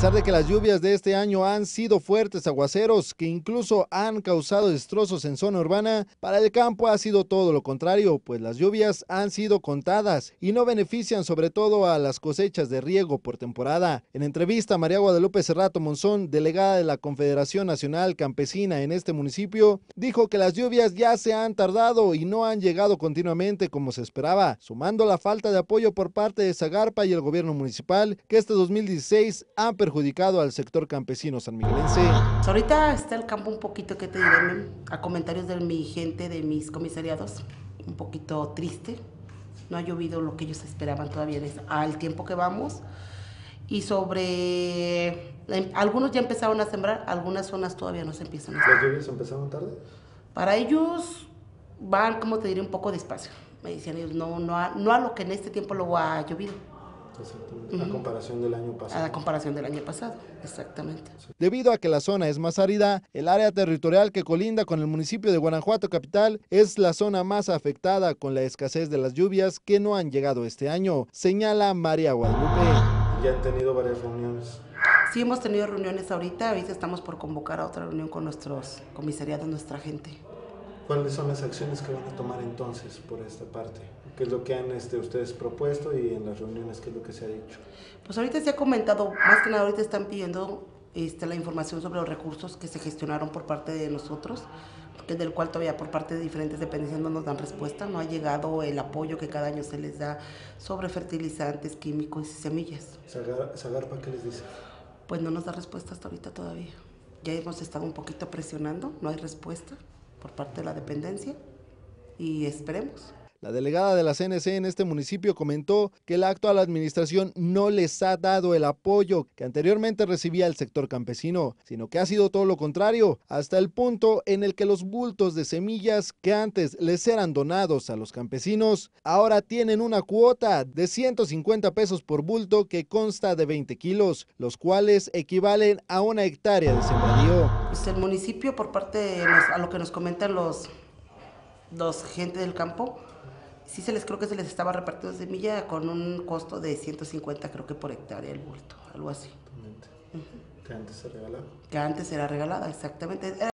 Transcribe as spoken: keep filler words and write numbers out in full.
pesar de que las lluvias de este año han sido fuertes aguaceros que incluso han causado destrozos en zona urbana, para el campo ha sido todo lo contrario, pues las lluvias han sido contadas y no benefician sobre todo a las cosechas de riego por temporada. En entrevista, María Guadalupe Cerrato Monzón, delegada de la Confederación Nacional Campesina en este municipio, dijo que las lluvias ya se han tardado y no han llegado continuamente como se esperaba, sumando la falta de apoyo por parte de Zagarpa y el gobierno municipal, que este dos mil dieciséis han perjudicado al sector campesino sanmiguelense. Ahorita está el campo un poquito, ¿qué te diré? A comentarios de mi gente, de mis comisariados, un poquito triste. No ha llovido lo que ellos esperaban todavía al tiempo que vamos. Y sobre... Algunos ya empezaron a sembrar, algunas zonas todavía no se empiezan a sembrar. ¿Las lluvias empezaron tarde? Para ellos van, como te diré, un poco despacio. Me decían ellos, no, no, a, no a lo que en este tiempo luego ha llovido. Exactamente. Uh-huh. A comparación del año pasado. A la comparación del año pasado, exactamente. Debido a que la zona es más árida, el área territorial que colinda con el municipio de Guanajuato capital es la zona más afectada con la escasez de las lluvias que no han llegado este año, señala María Guadalupe. Ya han tenido varias reuniones. Sí, hemos tenido reuniones ahorita, ahorita estamos por convocar a otra reunión con nuestros comisariados, nuestra gente. ¿Cuáles son las acciones que van a tomar entonces por esta parte? ¿Qué es lo que han este, ustedes propuesto y en las reuniones qué es lo que se ha dicho? Pues ahorita se ha comentado, más que nada ahorita están pidiendo este, la información sobre los recursos que se gestionaron por parte de nosotros, que del cual todavía por parte de diferentes dependencias no nos dan respuesta, no ha llegado el apoyo que cada año se les da sobre fertilizantes, químicos y semillas. ¿Zagarpa qué les dice? Pues no nos da respuesta hasta ahorita todavía. Ya hemos estado un poquito presionando, no hay respuesta por parte de la dependencia y esperemos. La delegada de la C N C en este municipio comentó que la actual administración no les ha dado el apoyo que anteriormente recibía el sector campesino, sino que ha sido todo lo contrario, hasta el punto en el que los bultos de semillas que antes les eran donados a los campesinos, ahora tienen una cuota de ciento cincuenta pesos por bulto que consta de veinte kilos, los cuales equivalen a una hectárea de sembradío. Pues el municipio, por parte de los, a lo que nos comentan los, los gente del campo, sí se les creo que se les estaba repartiendo semilla con un costo de ciento cincuenta creo que por hectárea el bulto, algo así. Uh-huh. Que antes se regalaba. Que antes era regalada, exactamente.